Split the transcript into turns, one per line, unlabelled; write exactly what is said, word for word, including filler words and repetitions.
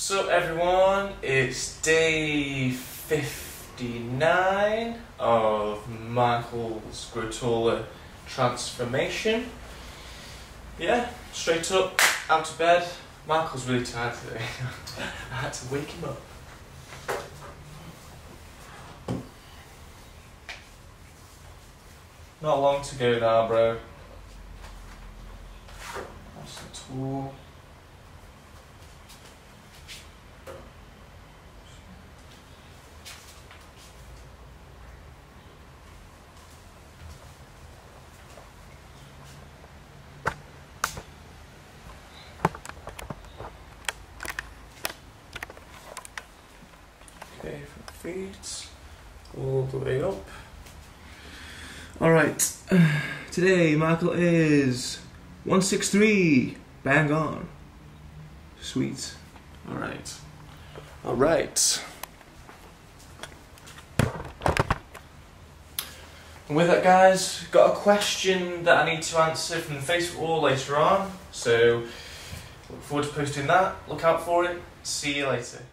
So everyone, it's day fifty-nine of Michael's Grotola transformation. Yeah, straight up, out of bed. Michael's really tired today. I had to wake him up. Not long to go now, bro. That's the tool. Okay, from feet all the way up. Alright, today Michael is one sixty-three, bang on. Sweet. Alright. Alright. And with that, guys, got a question that I need to answer from the Facebook wall later on, so look forward to posting that. Look out for it. See you later.